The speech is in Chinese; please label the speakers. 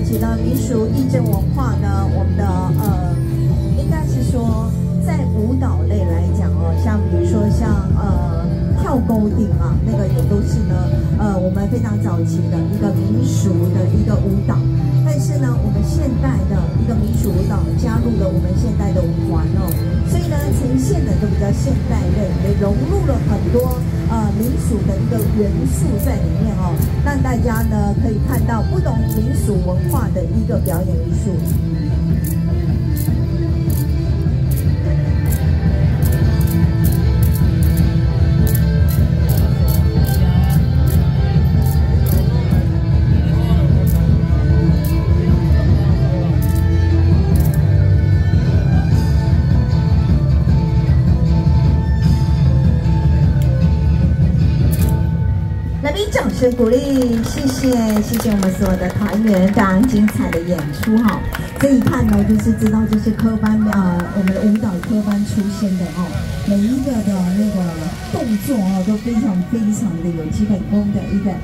Speaker 1: 起的民俗义政文化呢，我们的应该是说在舞蹈类来讲哦，像比如说像跳沟顶啊，那个也都是呢我们非常早期的一个民俗的一个舞蹈。但是呢，我们现代的一个民俗舞蹈加入了我们现代的舞环哦，所以呢呈现的都比较现代类，也融入了很多民俗的一个元素在里面哦，让大家呢可以看到不同民俗文化的一个表演艺术。来宾掌声鼓励，谢谢我们所有的团员非常精彩的演出哈。这一看呢，就是知道就是科班我们的舞蹈科班出身的哦，每一个的那个动作哦都非常的有基本功的一个。